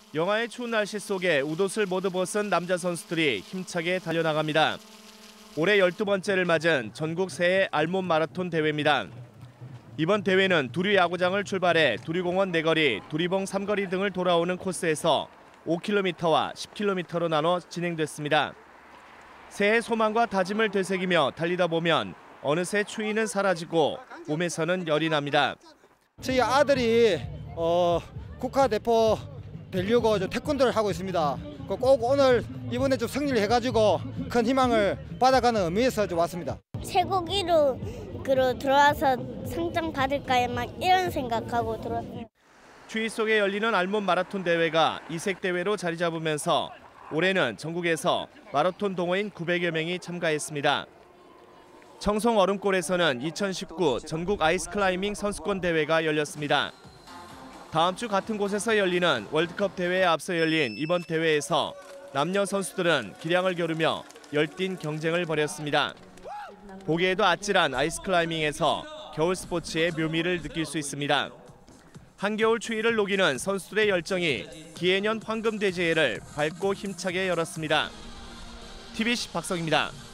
영하의 추운 날씨 속에 웃옷을 모두 벗은 남자 선수들이 힘차게 달려나갑니다. 올해 12번째를 맞은 전국 새해 알몸 마라톤 대회입니다. 이번 대회는 두리 야구장을 출발해 두리공원 내거리, 두리봉 삼거리 등을 돌아오는 코스에서 5km와 10km로 나눠 진행됐습니다. 새해 소망과 다짐을 되새기며 달리다 보면 어느새 추위는 사라지고 몸에서는 열이 납니다. 저희 아들이 국가대표 되려고 태권도를 하고 있습니다. 꼭 오늘 이번에 좀 승리를 해가지고 큰 희망을 받아가는 의미에서 좀 왔습니다. 최고 기록으로 들어와서 상장 받을까 막 이런 생각하고 들어왔어요. 추위 속에 열리는 알몸 마라톤 대회가 이색 대회로 자리 잡으면서 올해는 전국에서 마라톤 동호인 900여 명이 참가했습니다. 청송 얼음골에서는 2019 전국 아이스클라이밍 선수권 대회가 열렸습니다. 다음 주 같은 곳에서 열리는 월드컵 대회에 앞서 열린 이번 대회에서 남녀 선수들은 기량을 겨루며 열띤 경쟁을 벌였습니다. 보기에도 아찔한 아이스클라이밍에서 겨울 스포츠의 묘미를 느낄 수 있습니다. 한겨울 추위를 녹이는 선수들의 열정이 기해년 황금대제해를 밝고 힘차게 열었습니다. TBC 박성입니다.